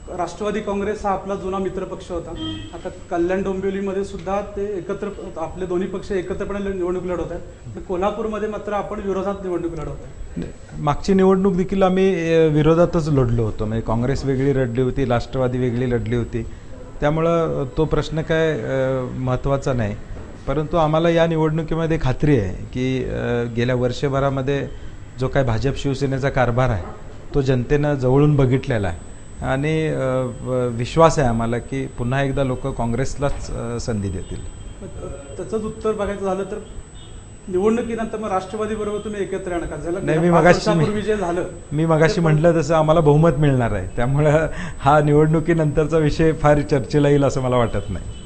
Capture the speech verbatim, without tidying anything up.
राष्ट्रवादी काँग्रेस हा आपला जुना मित्रपक्ष होता. आता कल्याण डोंबिवलीमध्ये सुद्धा ते एकत्र आपले दोन्ही पक्ष एकत्रपणे निवडणूक लढवत आहेत. कोल्हापूरमध्ये मात्र आपण विरोधात निवडणूक लढवत आहे. मागची निवडणूक देखील आम्ही विरोधातच लढलो होतो. म्हणजे काँग्रेस वेगळी लढली होती, राष्ट्रवादी वेगळी लढली होती. त्यामुळं तो प्रश्न काय महत्त्वाचा नाही. परंतु आम्हाला या निवडणुकीमध्ये खात्री आहे की गेल्या वर्षभरामध्ये जो काय भाजप शिवसेनेचा कारभार आहे तो जनतेनं जवळून बघितलेला आहे आणि विश्वास आहे आम्हाला की पुन्हा एकदा लोक काँग्रेसलाच संधी देतील. त्याचंच उत्तर बघायचं झालं तर निवडणुकीनंतर मग राष्ट्रवादी बरोबर तुम्ही एकत्र येणार का? झालं नाही, मी मगाशी जे झालं मी मगाशी म्हटलं तसं आम्हाला बहुमत मिळणार आहे. त्यामुळं हा निवडणुकीनंतरचा विषय फार चर्चेला येईल असं मला वाटत नाही.